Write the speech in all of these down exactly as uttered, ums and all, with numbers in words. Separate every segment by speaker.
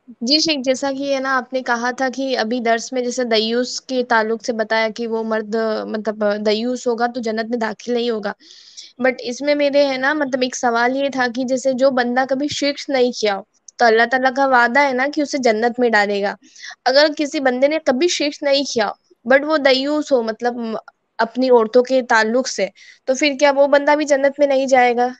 Speaker 1: جی شیخ، جیسا کہ ہے نا آپ نے کہا تھا کہ ابھی درس میں جیسے دیوس کے تعلق سے بتایا کہ وہ مرد مطلب دیوس ہوگا تو جنت میں داخل نہیں ہوگا. بٹ اس میں میرے ہے نا مطلب ایک سوال یہ تھا کہ جیسے جو بندہ کبھی شرک نہیں کیا تو اللہ تعالیٰ کا وعدہ ہے نا کہ اسے جنت میں ڈالے گا. اگر کسی بندے نے کبھی شرک نہیں کیا بٹ وہ دیوس ہو مطلب اپنی عورتوں کے تعلق سے، تو پھر کیا وہ بندہ بھی جنت میں نہیں جائے گا؟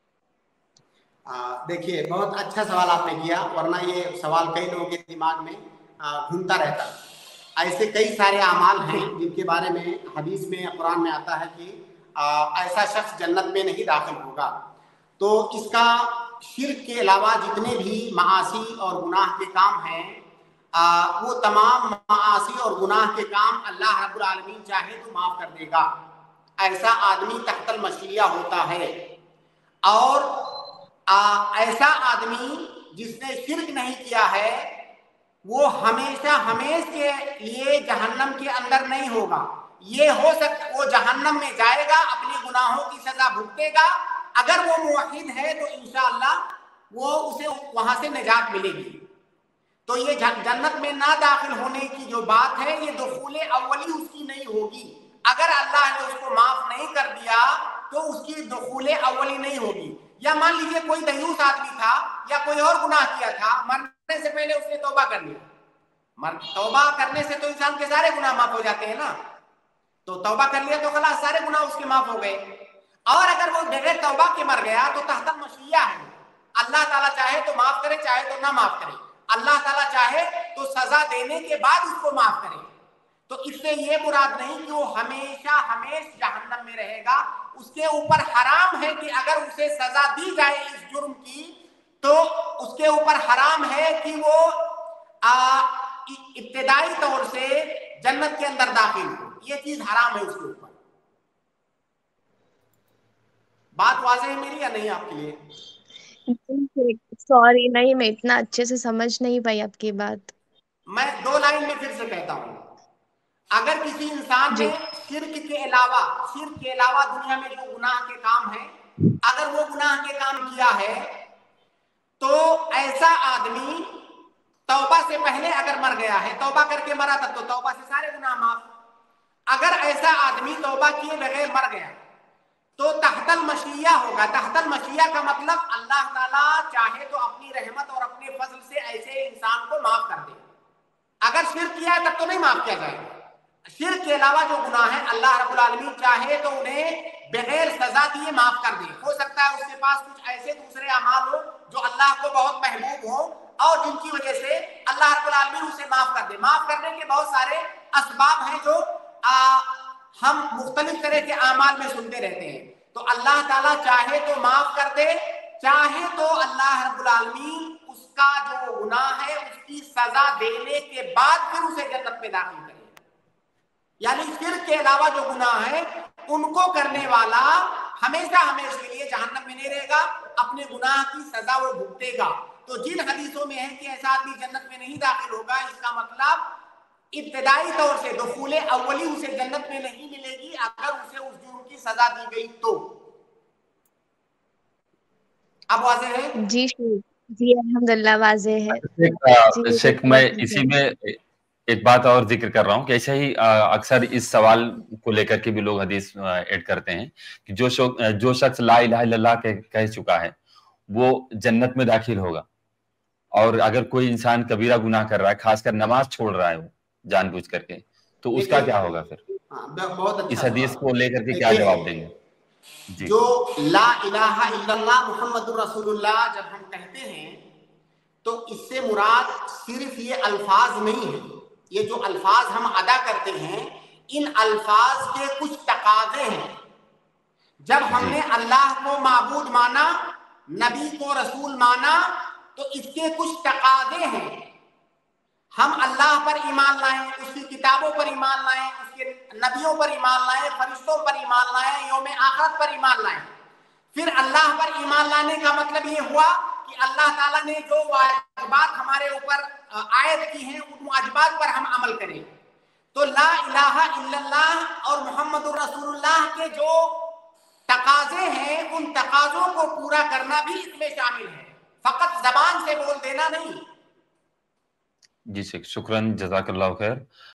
Speaker 2: دیکھیے بہت اچھا سوال آپ نے کیا، ورنہ یہ سوال کئی لوگوں کے دماغ میں گھومتا رہتا. ایسے کئی سارے اعمال ہیں جن کے بارے میں حدیث میں قرآن میں آتا ہے کہ ایسا شخص جنت میں نہیں داخل ہوگا. تو اس کا شرک کے علاوہ جتنے بھی معاصی اور گناہ کے کام ہیں وہ تمام معاصی اور گناہ کے کام اللہ رب العالمین چاہے تو معاف کر دے گا. ایسا آدمی تحت المشیہ ہوتا ہے. اور ایسا آدمی جس نے شرک نہیں کیا ہے وہ ہمیشہ ہمیشہ کے لیے جہنم کے اندر نہیں ہوگا. یہ ہو سکتا وہ جہنم میں جائے گا، اپنے گناہوں کی سزا بھگتے گا. اگر وہ موحد ہے تو انشاءاللہ وہ اسے وہاں سے نجات ملے گی. تو یہ جنت میں نہ داخل ہونے کی جو بات ہے یہ دخول اولی اس کی نہیں ہوگی. اگر اللہ نے اس کو معاف نہیں کر دیا تو اس کی دخول اولی نہیں ہوگی. یا مان لیجئے کوئی دیوس آدمی تھا یا کوئی اور گناہ کیا تھا، مرنے سے پہلے اس نے توبہ کر لیا. توبہ کرنے سے تو انسان کے سارے گناہ معاف ہو جاتے ہیں نا. تو توبہ کر لیا تو خلاص سارے گناہ اس کے معاف ہو گئے. اور اگر وہ بغیر توبہ کے مر گیا تو تحت المشیہ ہے. اللہ تعالیٰ چاہے تو معاف کرے، چاہے تو نہ معاف کرے. اللہ تعالیٰ چاہے تو سزا دینے کے بعد اس کو معاف کرے. تو اس سے یہ مراد نہیں کہ وہ ہمیشہ ہمیشہ جہنم میں رہے گا. اس کے اوپر حرام ہے کہ اگر اسے سزا دی جائے اس جرم کی تو اس کے اوپر حرام ہے کہ وہ ابتدائی طور سے جنت کے اندر داخل ہو. یہ چیز حرام ہے اس کے اوپر. بات واضح ہے میری یا نہیں آپ کے لیے؟
Speaker 1: سوری، نہیں میں اتنا اچھے سے سمجھ نہیں پائی آپ کی بات.
Speaker 2: میں دو لائن میں پھر سے کہتا ہوں. اگر کسی انسان
Speaker 1: جی
Speaker 2: نے شرک کے علاوہ شرک کے علاوہ دنیا میں جو گناہ کے کام ہیں اگر وہ گناہ کے کام کیا ہے تو ایسا آدمی توبہ سے پہلے اگر مر گیا ہے، توبہ کر کے مرا تھا تو توبہ سے سارے گناہ معاف. اگر ایسا آدمی توبہ کیے بغیر مر گیا تو تحت المشیہ ہوگا. تحت المشیہ کا مطلب اللہ تعالیٰ چاہے تو اپنی رحمت اور اپنے فضل سے ایسے انسان کو معاف کر دے. اگر شرک کیا ہے تب تو نہیں معاف کیا جائے گا. شرک کے علاوہ جو گناہ ہیں اللہ رب العالمین چاہے تو انہیں بغیر سزا دیے معاف کر دے. ہو سکتا ہے اس کے پاس کچھ ایسے دوسرے اعمال ہو جو اللہ کو بہت محبوب ہو اور جن کی وجہ سے اللہ رب العالمین اسے معاف کر دے. معاف کرنے کے بہت سارے اسباب ہیں جو آ, ہم مختلف طرح کے اعمال میں سنتے رہتے ہیں. تو اللہ تعالیٰ چاہے تو معاف کر دے، چاہے تو اللہ رب العالمین اس کا جو گناہ ہے اس کی سزا دینے کے بعد پھر اسے جنت میں داخل کرے. یعنی شرک کے علاوہ جو گناہ ہے ان کو کرنے والا ہمیشہ ہمیشہ کے لیے جہنم میں نہیں رہے گا، اپنے گناہ کی سزا وہ بھگتے گا. تو جن حدیثوں میں ہے کہ ایسا آدمی جنت میں نہیں داخل ہوگا، اس کا مطلب ابتدائی طور سے دخول اولی اسے جنت میں نہیں ملے گی اگر اسے اس جرم کی سزا دی گئی تو. اب واضح ہے؟
Speaker 1: جی جی الحمدللہ واضح ہے. جی
Speaker 3: شیخ میں اسی میں ایک بات اور ذکر کر رہا ہوں کہ ایسا ہی اکثر اس سوال کو لے کر کے بھی لوگ حدیث ایڈ کرتے ہیں کہ جو جو شخص لا الہ الا اللہ کہہ چکا ہے وہ جنت میں داخل ہوگا. اور اگر کوئی انسان کبیرہ گناہ کر رہا ہے، خاص کر نماز چھوڑ رہا ہے وہ جان بوجھ کر کے، تو اس کا کیا ہوگا؟ پھر
Speaker 2: بہت
Speaker 3: اس
Speaker 2: اچھا
Speaker 3: حدیث
Speaker 2: سوال.
Speaker 3: کو لے کر کے کیا جواب دیں گے؟ جی.
Speaker 2: جو لا الہ الا اللہ محمد رسول اللہ جب ہم کہتے ہیں تو اس سے مراد صرف یہ الفاظ نہیں ہے. یہ جو الفاظ ہم ادا کرتے ہیں ان الفاظ کے کچھ تقاضے ہیں. جب ہم نے اللہ کو معبود مانا، نبی کو رسول مانا، تو اس کے کچھ تقاضے ہیں. ہم اللہ پر ایمان لائیں، اس کی کتابوں پر ایمان لائیں، اس کے نبیوں پر ایمان لائیں، فرشتوں پر ایمان لائیں، یوم آخرت پر ایمان لائیں. پھر اللہ پر ایمان لانے کا مطلب یہ ہوا کہ اللہ تعالیٰ نے جو واجبات ہمارے اوپر عائد کی ہیں ان واجبات پر ہم عمل کریں. تو لا الہ الا اللہ اور محمد الرسول اللہ کے جو تقاضے ہیں ان تقاضوں کو پورا کرنا بھی اس میں شامل ہے، فقط زبان سے بول دینا نہیں.
Speaker 3: जी शेख, शुक्रन, जज़ाकल्लाह खैर।